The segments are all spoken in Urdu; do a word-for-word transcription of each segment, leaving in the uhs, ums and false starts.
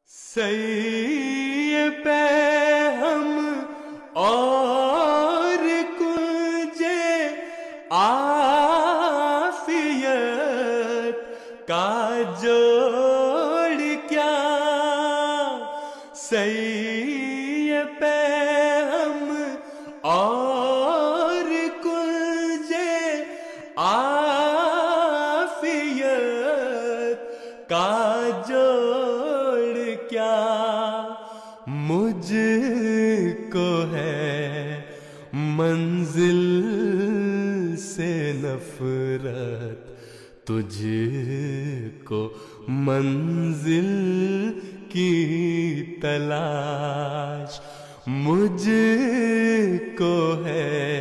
سید پہ ہم اور کنجے عافیت کا جوڑ کیا، سید پہ ہم اور کنجے عافیت کا جوڑ کیا، مجھ کو ہے منزل سے نفرت، تجھ کو منزل کی تلاش، مجھ کو ہے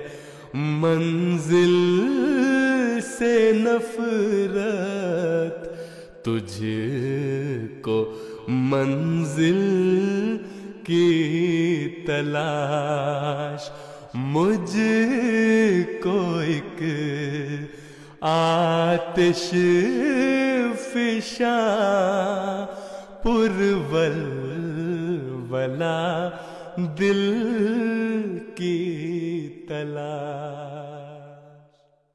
منزل سے نفرت، تجھ کو منزل کی تلاش، مجھ کو ایک آتش فشاں پرولولا دل کی تلاش۔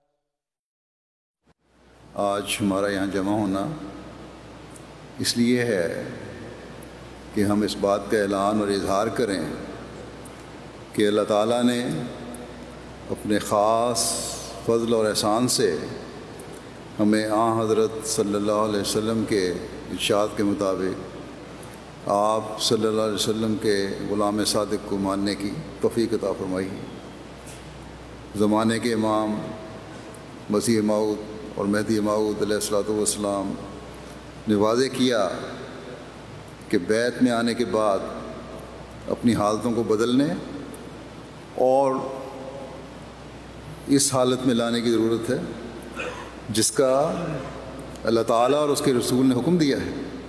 آج ہمارا یہاں جمع ہونا اس لیے ہے کہ ہم اس بات کا اعلان اور اظہار کریں کہ اللہ تعالیٰ نے اپنے خاص فضل اور احسان سے ہمیں آن حضرت صلی اللہ علیہ وسلم کے ارشاد کے مطابق آپ صلی اللہ علیہ وسلم کے غلام صادق کو ماننے کی توفیق عطا فرمائی۔ زمانے کے امام مسیح موعود اور مہدی موعود علیہ الصلوۃ والسلام نے واضح کیا کہ بیت میں آنے کے بعد اپنی حالتوں کو بدلنے اور اس حالت میں لانے کی ضرورت ہے جس کا اللہ تعالیٰ اور اس کے رسول نے حکم دیا ہے۔